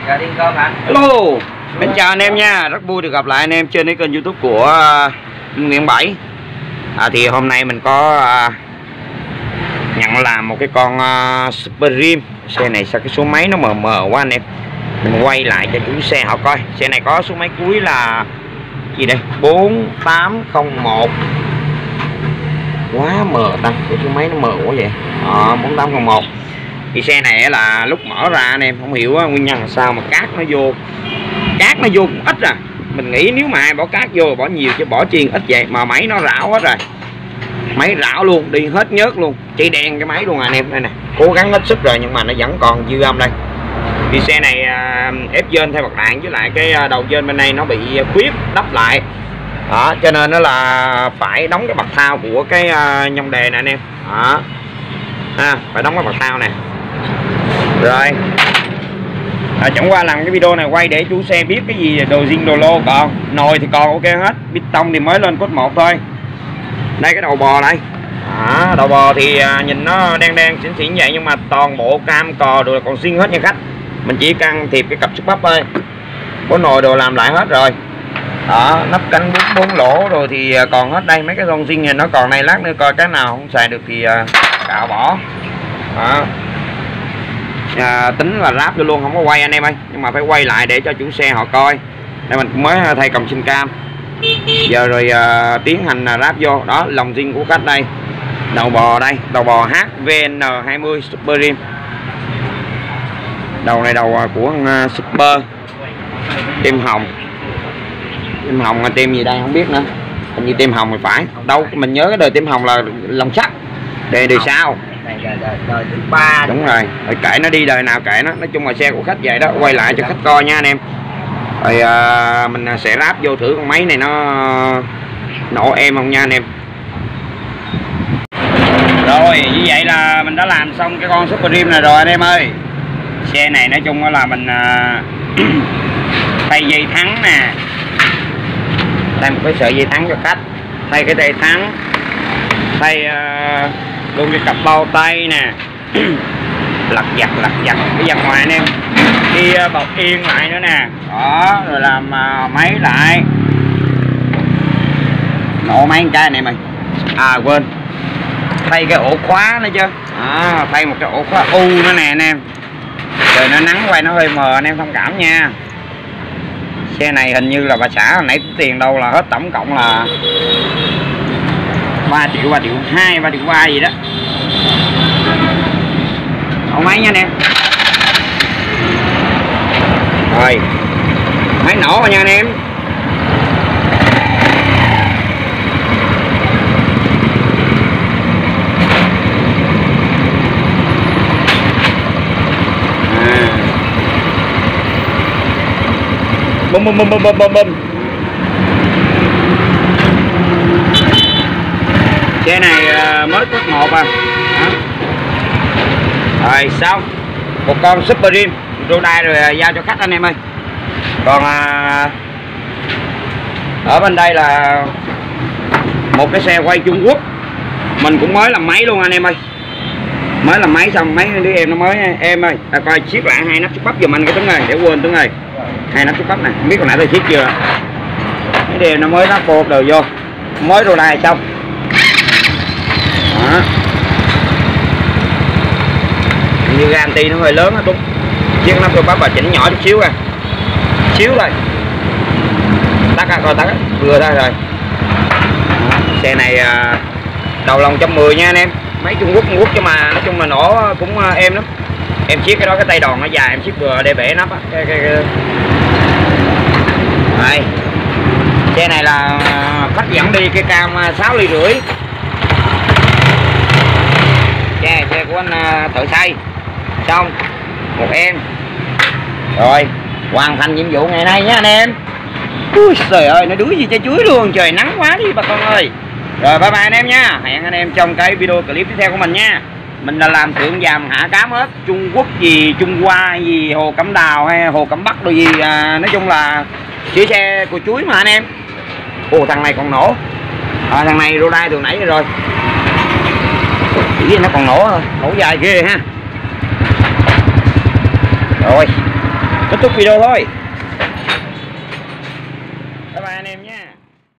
Dạ đi cơm hả? Hello, xin chào anh em nha, rất vui được gặp lại anh em trên cái kênh YouTube của Nguyễn Bảy. Thì hôm nay mình có nhận làm một cái con Super Rim. Xe này sao cái số máy nó mờ mờ quá anh em. Mình quay lại cho chủ xe họ coi. Xe này có số máy cuối là gì đây? 4801. Quá mờ ta, cái số máy nó mờ quá vậy. 4801. Thì xe này là lúc mở ra anh em không hiểu nguyên nhân là sao mà cát nó vô cũng ít à. Mình nghĩ nếu mà ai bỏ cát vô bỏ nhiều chứ bỏ chiên ít vậy mà máy nó rão hết rồi, máy rão luôn, đi hết nhớt luôn, chỉ đen cái máy luôn anh em. Đây nè, cố gắng hết sức rồi nhưng mà nó vẫn còn dư âm đây. Thì xe này ép dên theo bạc đạn với lại cái đầu dên bên đây nó bị khuyết đắp lại đó, cho nên nó là phải đóng cái bạc thao của cái nhông đề nè anh em đó. Phải đóng cái bạc thao nè. Rồi chẳng qua làm cái video này quay để chú xe biết cái gì đồ zin đồ lô, còn nồi thì còn ok hết, bê tông thì mới lên cốt 1 thôi. Đây cái đầu bò đây đầu bò thì nhìn nó đen đen xỉn xỉn vậy nhưng mà toàn bộ cam cò đồ là còn zin hết nha khách. Mình chỉ can thiệp cái cặp xúc bắp thôi, có nồi đồ làm lại hết rồi đó. Nắp cánh 4 lỗ rồi thì còn hết đây. Mấy cái con zin này nó còn này, lát nữa coi cái nào không xài được thì cạo bỏ đó. Tính là ráp vô luôn, không có quay anh em ơi, nhưng mà phải quay lại để cho chủ xe họ coi. Đây mình mới thay còng sinh cam giờ rồi tiến hành ráp vô đó. Lồng zin của khách đây, đầu bò đây, đầu bò HVN20 Super Rim. Đầu này đầu của Super tim hồng, tim gì đây không biết nữa, hình như tim hồng thì phải đâu. Mình nhớ cái đời tim hồng là lồng sắt, đời sau đời thứ 3 đúng rồi. Rồi kệ nó đi đời nào kệ nó, nói chung là xe của khách vậy đó, quay lại cho khách coi nha anh em. Rồi mình sẽ ráp vô thử con máy này nó nổ em không nha anh em. Rồi như vậy là mình đã làm xong cái con Super Rim này rồi anh em ơi. Xe này nói chung là mình thay dây thắng nè, thay một cái sợi dây thắng cho khách, thay cái dây thắng, thay luôn cái cặp bao tay nè, lặt vặt cái dàn ngoài anh em, đi bọc yên lại nữa nè đó, rồi làm máy lại, nổ máy một cái anh em ơi. Quên thay cái ổ khóa nữa chứ thay một cái ổ khóa u nữa nè anh em. Trời nó nắng quay nó hơi mờ anh em thông cảm nha. Xe này hình như là bà xã hồi nãy tiền đâu là hết tổng cộng là 3 triệu 2, 3 triệu 3 gì đó. Ổ máy nha anh em. Rồi máy nổ rồi nha anh em. Bum bum bum bum bum bum. Xe này mới cốt 1 à. Rồi xong một con Super Rim Rodai rồi giao cho khách anh em ơi. Còn ở bên đây là một cái xe quay Trung Quốc, mình cũng mới làm máy luôn anh em ơi. Mới làm máy xong, mấy đứa em nó mới em ơi coi siết lại 2 nắp xúc bắp giùm anh cái Tuấn ơi, để quên Tuấn ơi. 2 nắp xúc bắp này không biết hồi nãy tôi siết chưa. Mấy đứa em nó mới nắp bột đều vô, mới Rodai xong đó. Như garanti nó hơi lớn á Tuấn, chiếc nắp xúc bắp và chỉnh nhỏ chút xíu à, xíu thôi. Tắt coi tắt vừa ra rồi. Xe này đầu lòng 110 nha anh em, máy Trung Quốc chứ mà nói chung là nổ cũng êm lắm. Em siết cái đó, cái tay đòn nó dài em siết vừa để bể nắp á. Đây xe này là khách dẫn đi cái cam 6,5 ly. Xe của anh thợ xây xong một em rồi, hoàn thành nhiệm vụ ngày nay nhé anh em. Ui trời ơi, nó đuối gì trái chuối luôn, trời nắng quá đi bà con ơi. Rồi bye bye anh em nha, hẹn anh em trong cái video clip tiếp theo của mình nha. Mình là làm thượng vàm hạ cám hết, Trung Quốc gì, Trung Hoa gì, Hồ Cẩm Đào hay Hồ Cẩm Bắc đồ gì, nói chung là sửa xe của chuối mà anh em. Ồ thằng này còn nổ, thằng này Rodai từ nãy rồi, chỉ nó còn nổ thôi, nổ dài ghê ha. Rồi kết kết thúc video thôi. Bye bye anh em nha.